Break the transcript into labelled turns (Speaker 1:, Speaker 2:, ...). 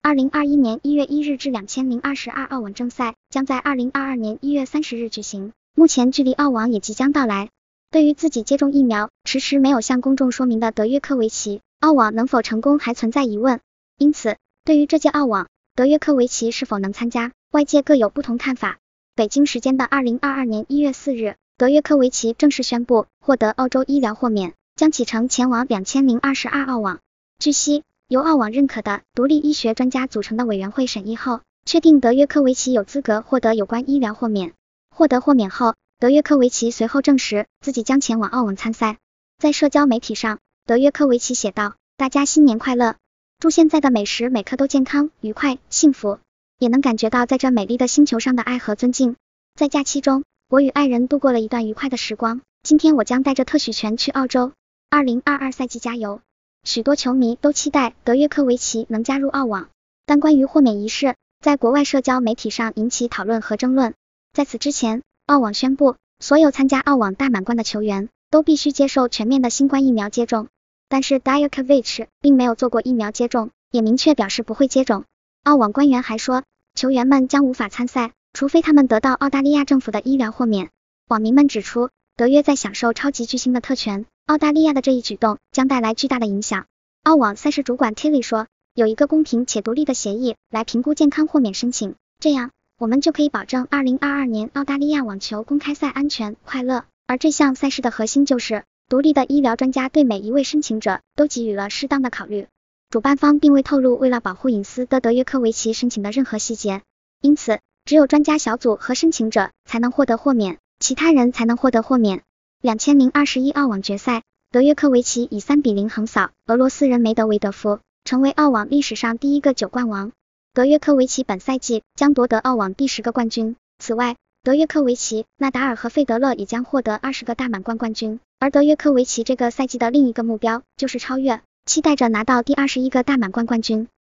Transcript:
Speaker 1: 2021年1月1日至2022澳网正赛将在2022年1月30日举行，目前距离澳网也即将到来。对于自己接种疫苗迟迟没有向公众说明的德约科维奇，澳网能否成功还存在疑问。因此，对于这届澳网，德约科维奇是否能参加，外界各有不同看法。北京时间的2022年1月4日，德约科维奇正式宣布获得澳洲医疗豁免，将启程前往2022澳网。据悉，由澳网认可的独立医学专家组成的委员会审议后，确定德约科维奇有资格获得有关医疗豁免。获得豁免后，德约科维奇随后证实自己将前往澳网参赛。在社交媒体上，德约科维奇写道：“大家新年快乐，祝现在的每时每刻都健康、愉快、幸福，也能感觉到在这美丽的星球上的爱和尊敬。在假期中，我与爱人度过了一段愉快的时光。今天我将带着特许权去澳洲。2022赛季加油！”许多球迷都期待德约科维奇能加入澳网，但关于豁免一事，在国外社交媒体上引起讨论和争论。在此之前，澳网宣布，所有参加澳网大满贯的球员都必须接受全面的新冠疫苗接种，但是 Djokovic 并没有做过疫苗接种，也明确表示不会接种。澳网官员还说，球员们将无法参赛，除非他们得到澳大利亚政府的医疗豁免。网民们指出，德约在享受超级巨星的特权，澳大利亚的这一举动将带来巨大的影响。澳网赛事主管 Tilly 说，有一个公平且独立的协议来评估健康豁免申请，这样我们就可以保证2022年澳大利亚网球公开赛安全、快乐。而这项赛事的核心就是独立的医疗专家对每一位申请者都给予了适当的考虑。主办方并未透露为了保护隐私的德约科维奇申请的任何细节，因此只有专家小组和申请者才能获得豁免，其他人才能获得豁免。2021澳网决赛，德约科维奇以3-0横扫俄罗斯人梅德韦德夫，成为澳网历史上第一个9冠王。德约科维奇本赛季将夺得澳网第10个冠军。此外，德约科维奇、纳达尔和费德勒也将获得20个大满贯冠军。而德约科维奇这个赛季的另一个目标就是超越，期待着拿到第21个大满贯冠军。